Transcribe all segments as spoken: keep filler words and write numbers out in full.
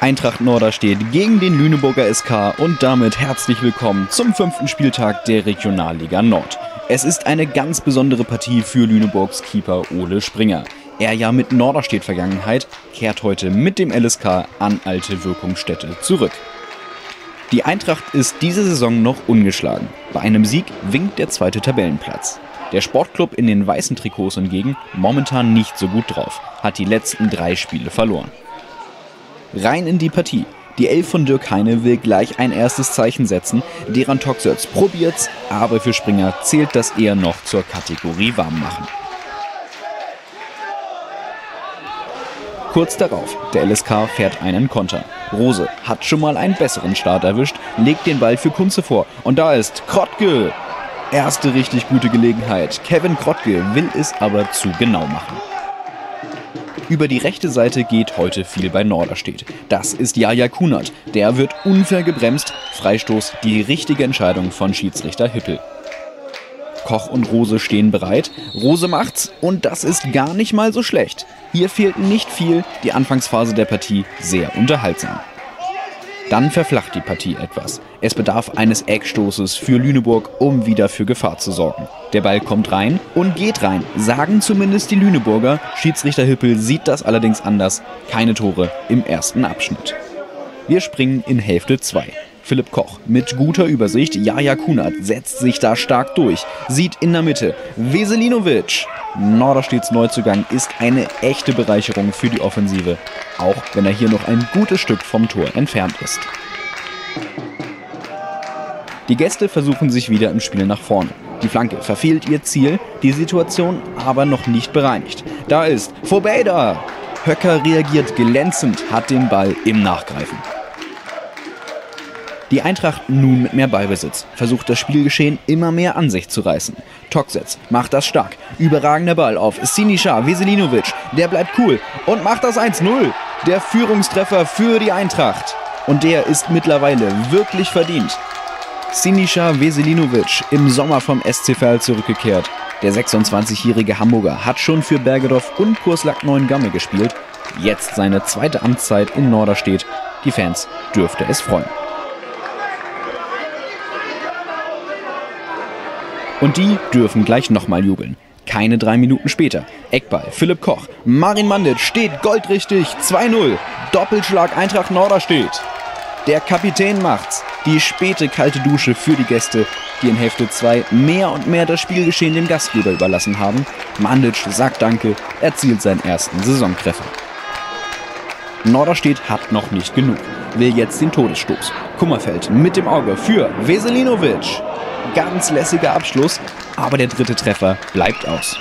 Eintracht Norderstedt gegen den Lüneburger S K und damit herzlich willkommen zum fünften Spieltag der Regionalliga Nord. Es ist eine ganz besondere Partie für Lüneburgs Keeper Ole Springer. Er ja mit Norderstedt-Vergangenheit kehrt heute mit dem L S K an alte Wirkungsstätte zurück. Die Eintracht ist diese Saison noch ungeschlagen. Bei einem Sieg winkt der zweite Tabellenplatz. Der Sportclub in den weißen Trikots hingegen momentan nicht so gut drauf, hat die letzten drei Spiele verloren. Rein in die Partie. Die Elf von Dirk Heine will gleich ein erstes Zeichen setzen. Deran Toksöz probiert's, aber für Springer zählt das eher noch zur Kategorie Warmmachen. Kurz darauf, der L S K fährt einen Konter. Rose hat schon mal einen besseren Start erwischt, legt den Ball für Kunze vor. Und da ist Krottke. Erste richtig gute Gelegenheit. Kevin Krottke will es aber zu genau machen. Über die rechte Seite geht heute viel bei Norderstedt. Das ist Jaja Kunert. Der wird unfair gebremst. Freistoß, die richtige Entscheidung von Schiedsrichter Hippel. Koch und Rose stehen bereit. Rose macht's und das ist gar nicht mal so schlecht. Hier fehlt nicht viel, die Anfangsphase der Partie sehr unterhaltsam. Dann verflacht die Partie etwas. Es bedarf eines Eckstoßes für Lüneburg, um wieder für Gefahr zu sorgen. Der Ball kommt rein und geht rein, sagen zumindest die Lüneburger. Schiedsrichter Hippel sieht das allerdings anders. Keine Tore im ersten Abschnitt. Wir springen in Hälfte zwei. Philipp Koch mit guter Übersicht. Jaja Kunert setzt sich da stark durch. Sieht in der Mitte Veselinovic. Norderstedts Neuzugang ist eine echte Bereicherung für die Offensive, auch wenn er hier noch ein gutes Stück vom Tor entfernt ist. Die Gäste versuchen sich wieder im Spiel nach vorne. Die Flanke verfehlt ihr Ziel, die Situation aber noch nicht bereinigt. Da ist Fobeda. Höcker reagiert glänzend, hat den Ball im Nachgreifen. Die Eintracht nun mit mehr Ballbesitz, versucht das Spielgeschehen immer mehr an sich zu reißen. Toksöz macht das stark, überragender Ball auf Sinisa Veselinovic, der bleibt cool und macht das eins null. Der Führungstreffer für die Eintracht und der ist mittlerweile wirklich verdient. Sinisa Veselinovic im Sommer vom S C Verl zurückgekehrt. Der sechsundzwanzigjährige Hamburger hat schon für Bergedorf und Kurslack Neuengamme gespielt. Jetzt seine zweite Amtszeit in Norderstedt. Die Fans dürfte es freuen. Und die dürfen gleich nochmal jubeln. Keine drei Minuten später. Eckball, Philipp Koch. Marin Mandic steht goldrichtig. zwei null. Doppelschlag Eintracht Norderstedt. Der Kapitän macht's. Die späte kalte Dusche für die Gäste, die in Hälfte zwei mehr und mehr das Spielgeschehen dem Gastgeber überlassen haben. Mandic sagt Danke, erzielt seinen ersten Saisontreffer. Norderstedt hat noch nicht genug. Will jetzt den Todesstoß. Kummerfeld mit dem Auge für Veselinovic. Ganz lässiger Abschluss, aber der dritte Treffer bleibt aus.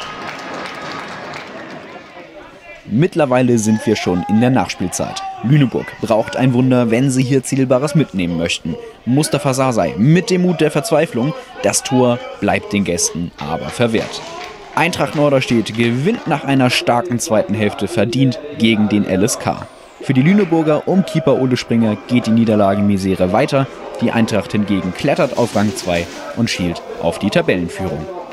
Mittlerweile sind wir schon in der Nachspielzeit. Lüneburg braucht ein Wunder, wenn sie hier Zielbares mitnehmen möchten. Mustafa Sasay mit dem Mut der Verzweiflung. Das Tor bleibt den Gästen aber verwehrt. Eintracht Norderstedt gewinnt nach einer starken zweiten Hälfte verdient gegen den L S K. Für die Lüneburger um Keeper Ole Springer geht die Niederlagenmisere weiter. Die Eintracht hingegen klettert auf Rang zwei und schielt auf die Tabellenführung.